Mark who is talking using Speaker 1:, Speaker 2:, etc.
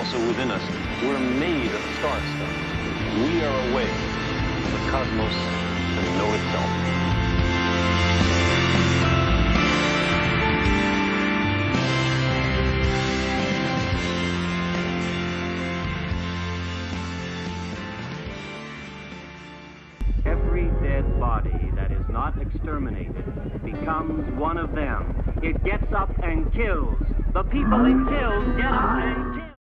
Speaker 1: also within us. We're made of star stuff. We are a way for the cosmos to know itself.
Speaker 2: Every dead body that is not exterminated becomes one of them. It gets up and kills. The people it kills get up and kills.